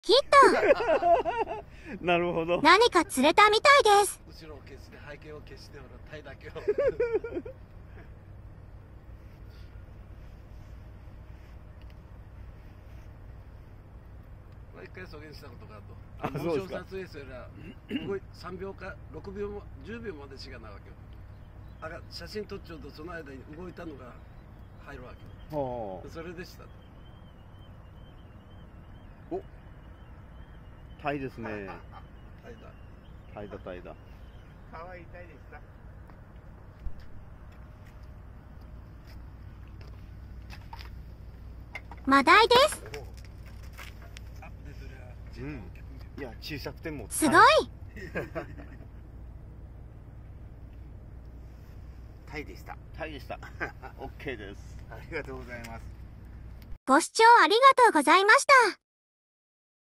ヒット。 なるほど。 何か釣れたみたいです。 後ろを消して背景を消してタイだけを一回そげんしたことがあると、 そうですか。 撮影すれば3秒か6秒も10秒までしかないわけよ。写真撮っちゃうとその間に動いたのが入るわけよ。 はそれでした。 あ。お。タイですね。 タイだ。 タイだタイだ。 可愛いタイでした。 マダイです。 うん。いや、小さくても。 すごい。 タイでした。 タイでした。オッケーです。 ありがとうございます。 ご視聴ありがとうございました。